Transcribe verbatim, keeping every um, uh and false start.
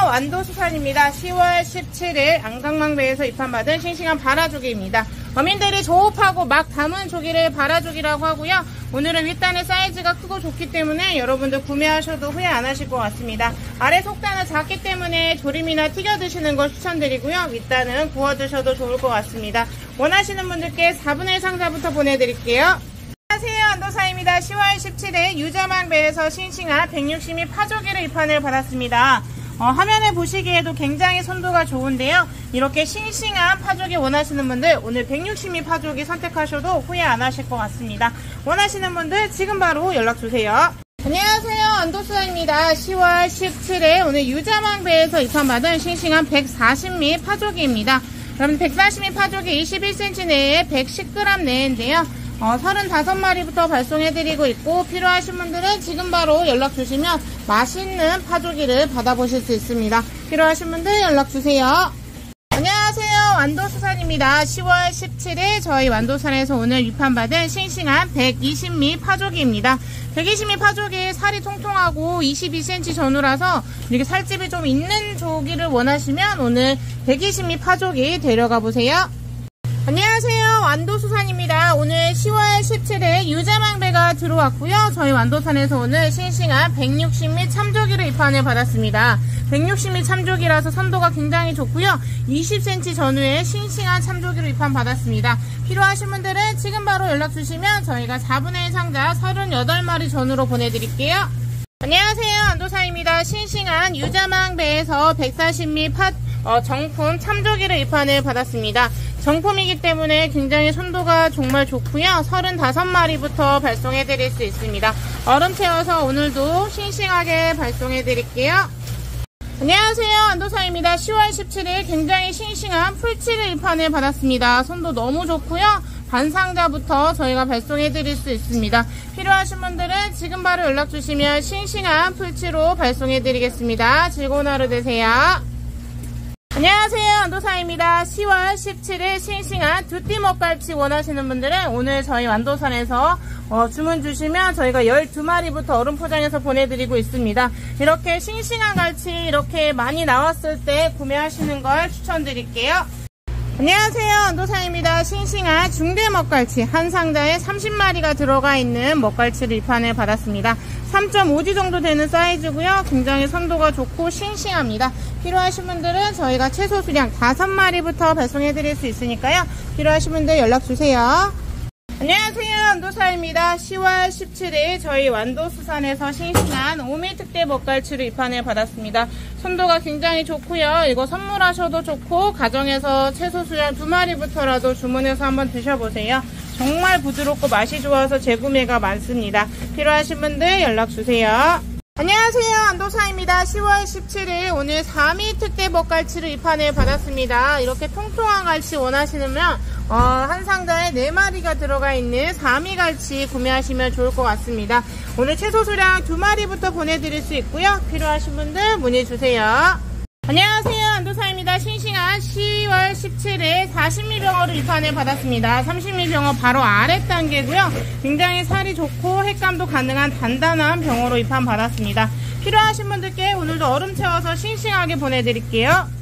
완도수산입니다. 시월 십칠일 안강망배에서 입항받은 싱싱한 바라조개입니다. 어민들이 조업하고 막 담은 조기를 바라조기라고 하고요. 오늘은 윗단의 사이즈가 크고 좋기 때문에 여러분들 구매하셔도 후회 안 하실 것 같습니다. 아래 속단은 작기 때문에 조림이나 튀겨 드시는 걸 추천드리고요. 윗단은 구워 드셔도 좋을 것 같습니다. 원하시는 분들께 사분의 일 상자부터 보내드릴게요. 안녕하세요, 안도사입니다. 시월 십칠일 유자망배에서 싱싱한 백육십 미 파조기를 입항을 받았습니다. 어, 화면에 보시기에도 굉장히 손도가 좋은데요. 이렇게 싱싱한 파조기 원하시는 분들 오늘 백육십 미 파조기 선택하셔도 후회 안 하실 것 같습니다. 원하시는 분들 지금 바로 연락주세요. 안녕하세요, 안도수사입니다. 시월 십칠일 오늘 유자망배에서 입항받은 싱싱한 백사십 미 파조기입니다. 그럼 백사십 미 파조기 이십일 센티미터 내에 백십 그램 내인데요. 어, 서른다섯 마리부터 발송해드리고 있고, 필요하신 분들은 지금 바로 연락주시면 맛있는 파조기를 받아보실 수 있습니다. 필요하신 분들 연락주세요. 안녕하세요, 완도수산입니다. 시월 십칠일 저희 완도산에서 오늘 입항받은 싱싱한 백이십 미 파조기입니다. 백이십 미 파조기 살이 통통하고 이십이 센티미터 전후라서 이렇게 살집이 좀 있는 조기를 원하시면 오늘 백이십 미 파조기 데려가 보세요. 안녕하세요, 완도수산입니다. 오늘 시월 십칠일 유자망배가 들어왔고요. 저희 완도산에서 오늘 싱싱한 백육십 미 참조기를 입항을 받았습니다. 백육십 미 참조기라서 선도가 굉장히 좋고요. 이십 센티미터 전후에 싱싱한 참조기를 입항 받았습니다. 필요하신 분들은 지금 바로 연락 주시면 저희가 사분의 일 상자 서른여덟 마리 전후로 보내드릴게요. 안녕하세요, 안도사입니다. 싱싱한 유자망배에서 백사십 미 파, 어, 정품 참조기를 입항을 받았습니다. 정품이기 때문에 굉장히 손도가 정말 좋고요. 서른다섯 마리부터 발송해드릴 수 있습니다. 얼음 채워서 오늘도 싱싱하게 발송해드릴게요. 안녕하세요, 안도사입니다. 시월 십칠일 굉장히 싱싱한 풀치를 입항을 받았습니다. 손도 너무 좋고요. 반상자부터 저희가 발송해드릴 수 있습니다. 필요하신 분들은 지금 바로 연락주시면 싱싱한 풀치로 발송해드리겠습니다. 즐거운 하루 되세요. 안녕하세요, 안도사입니다. 시월 십칠일 싱싱한 두띠 먹갈치 원하시는 분들은 오늘 저희 완도산에서 어, 주문 주시면 저희가 열두 마리부터 얼음 포장해서 보내드리고 있습니다. 이렇게 싱싱한 갈치 이렇게 많이 나왔을 때 구매하시는 걸 추천드릴게요. 안녕하세요, 안도사입니다. 싱싱한 중대 먹갈치 한 상자에 삼십 마리가 들어가 있는 먹갈치를 입항을 받았습니다. 삼 점 오 지 정도 되는 사이즈고요. 굉장히 선도가 좋고 싱싱합니다. 필요하신 분들은 저희가 최소 수량 다섯 마리부터 발송해드릴 수 있으니까요. 필요하신 분들 연락주세요. 안녕하세요, 안도사입니다. 시월 십칠일 저희 완도수산에서 싱싱한 오미 특대 먹갈치를 입항을 받았습니다. 선도가 굉장히 좋고요. 이거 선물하셔도 좋고 가정에서 최소 수량 두 마리부터라도 주문해서 한번 드셔보세요. 정말 부드럽고 맛이 좋아서 재구매가 많습니다. 필요하신 분들 연락주세요. 안녕하세요, 안도사입니다. 시월 십칠일 오늘 사미 특대 먹갈치를 입항을 받았습니다. 이렇게 통통한 갈치 원하시면 어, 한 상자에 네 마리가 들어가 있는 사미 갈치 구매하시면 좋을 것 같습니다. 오늘 최소 수량 두 마리부터 보내드릴 수 있고요. 필요하신 분들 문의주세요. 안녕하세요, 안도사입니다. 싱싱한 시월 십칠일 사십 미 병어를 입항을 받았습니다. 삼십 미 병어 바로 아래 단계고요. 굉장히 살이 좋고 횟감도 가능한 단단한 병어로 입항 받았습니다. 필요하신 분들께 오늘도 얼음 채워서 싱싱하게 보내드릴게요.